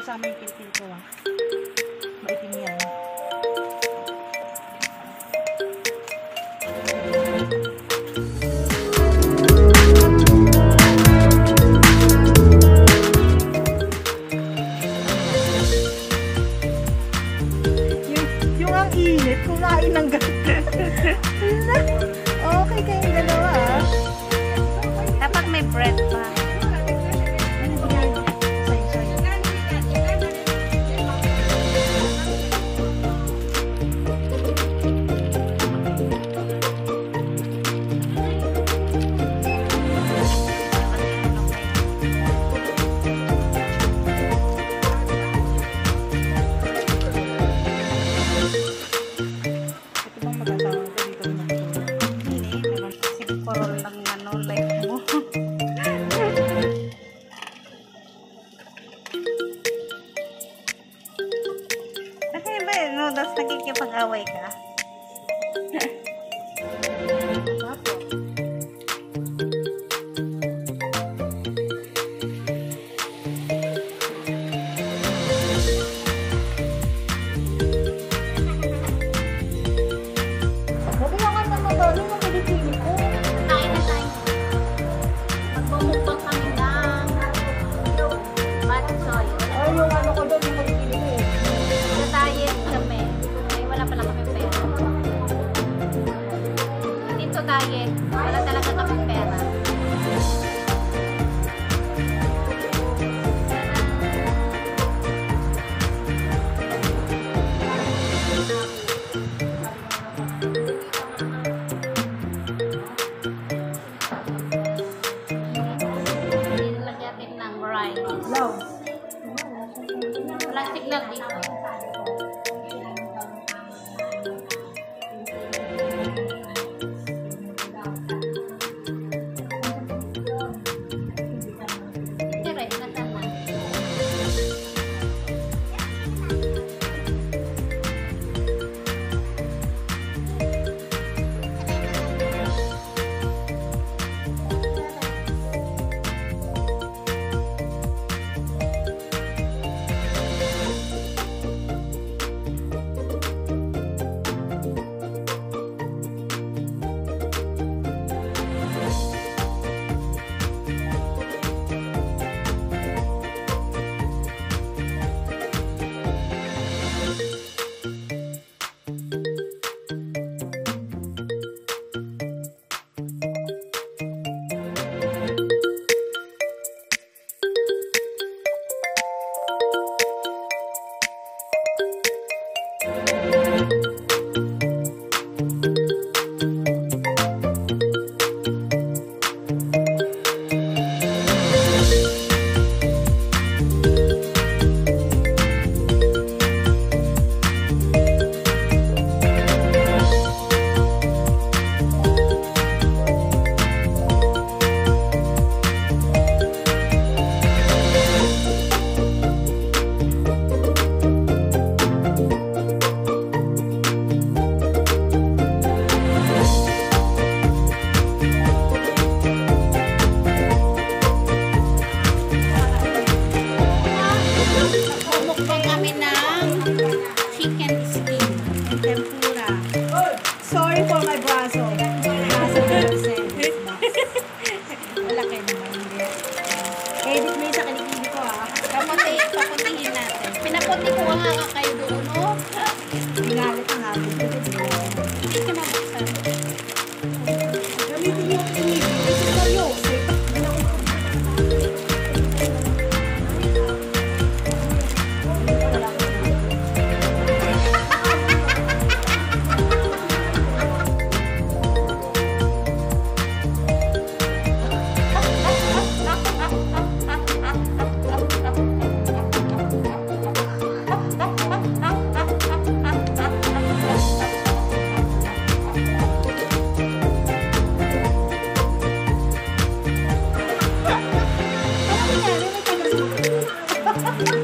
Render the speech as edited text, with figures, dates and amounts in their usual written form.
sa amin pilipil ko ah. Maitim yan. Yung ang init, kumain ng ganda. Okay kayong dalawa ah. Dapat may bread pa. Tapos nagkikipag-away ka. Mabilangan naman daw yung Pilipino ko. Kain na tayo. Magmumukbang kami ng bad soy. Ay, yung ano ko doon, yung Pilipino eh. Diet kami. Ay, wala pala kami pera. Dito diet, wala talaga kami pera. Nilagyan natin ng rice. Love. Walang signal dito. Sorry for my braso. Malaki naman. Edit mo yung sa kilikili ko ah. Paputihin natin. Pinaputi ko nga kayo doon, no? Pinalit ang akin. Hindi ka mabuksan. Gamitin yung kilikili. Ito seryoso. Ha ha ha!